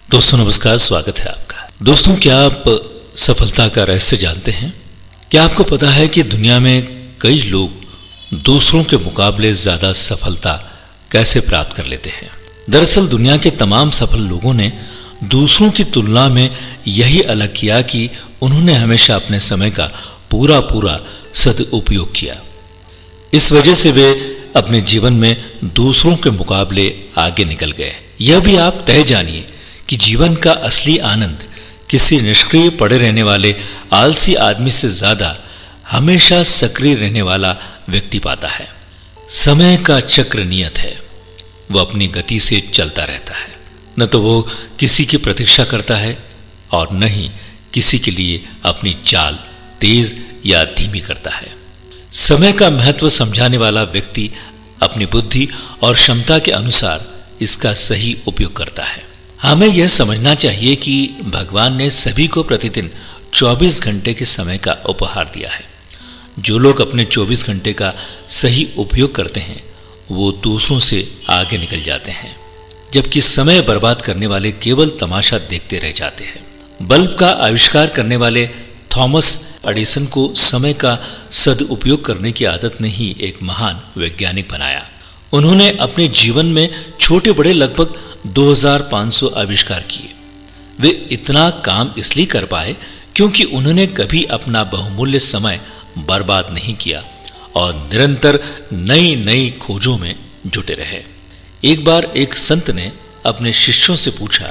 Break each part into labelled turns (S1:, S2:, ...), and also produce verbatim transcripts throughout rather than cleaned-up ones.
S1: दोस्तों नमस्कार, स्वागत है आपका। दोस्तों, क्या आप सफलता का रहस्य जानते हैं? क्या आपको पता है कि दुनिया में कई लोग दूसरों के मुकाबले ज्यादा सफलता कैसे प्राप्त कर लेते हैं? दरअसल दुनिया के तमाम सफल लोगों ने दूसरों की तुलना में यही अलग किया कि उन्होंने हमेशा अपने समय का पूरा पूरा सदुपयोग किया। इस वजह से वे अपने जीवन में दूसरों के मुकाबले आगे निकल गए। यह भी आप तय जानिए कि जीवन का असली आनंद किसी निष्क्रिय पड़े रहने वाले आलसी आदमी से ज्यादा हमेशा सक्रिय रहने वाला व्यक्ति पाता है। समय का चक्र नियत है, वह अपनी गति से चलता रहता है। न तो वो किसी की प्रतीक्षा करता है और न ही किसी के लिए अपनी चाल तेज या धीमी करता है। समय का महत्व समझाने वाला व्यक्ति अपनी बुद्धि और क्षमता के अनुसार इसका सही उपयोग करता है। हमें यह समझना चाहिए कि भगवान ने सभी को प्रतिदिन चौबीस घंटे के समय का उपहार दिया है। जो लोग अपने चौबीस घंटे का सही उपयोग करते हैं वो दूसरों से आगे निकल जाते हैं, जबकि समय बर्बाद करने वाले केवल तमाशा देखते रह जाते हैं। बल्ब का आविष्कार करने वाले थॉमस एडिसन को समय का सदुपयोग करने की आदत ने ही एक महान वैज्ञानिक बनाया। उन्होंने अपने जीवन में छोटे बड़े लगभग दो हज़ार पाँच सौ आविष्कार किए। वे इतना काम इसलिए कर पाए क्योंकि उन्होंने कभी अपना बहुमूल्य समय बर्बाद नहीं किया और निरंतर नई नई खोजों में जुटे रहे। एक बार एक संत ने अपने शिष्यों से पूछा,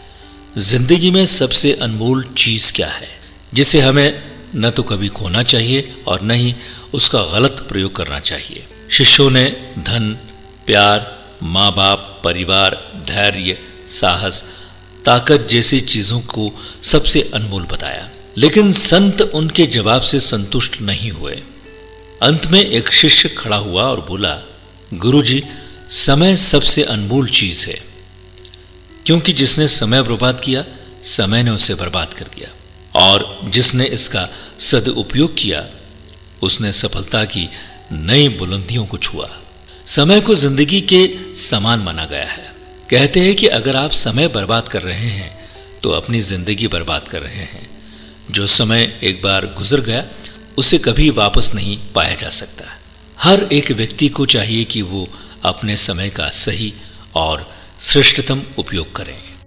S1: जिंदगी में सबसे अनमोल चीज क्या है जिसे हमें न तो कभी खोना चाहिए और न ही उसका गलत प्रयोग करना चाहिए? शिष्यों ने धन, प्यार, माँ बाप, परिवार, धैर्य, साहस, ताकत जैसी चीजों को सबसे अनमोल बताया। लेकिन संत उनके जवाब से संतुष्ट नहीं हुए। अंत में एक शिष्य खड़ा हुआ और बोला, गुरुजी, समय सबसे अनमोल चीज है, क्योंकि जिसने समय बर्बाद किया समय ने उसे बर्बाद कर दिया, और जिसने इसका सदुपयोग किया उसने सफलता की नई बुलंदियों को छुआ। समय को जिंदगी के समान माना गया है। कहते हैं कि अगर आप समय बर्बाद कर रहे हैं तो अपनी जिंदगी बर्बाद कर रहे हैं। जो समय एक बार गुजर गया उसे कभी वापस नहीं पाया जा सकता। हर एक व्यक्ति को चाहिए कि वो अपने समय का सही और श्रेष्ठतम उपयोग करें।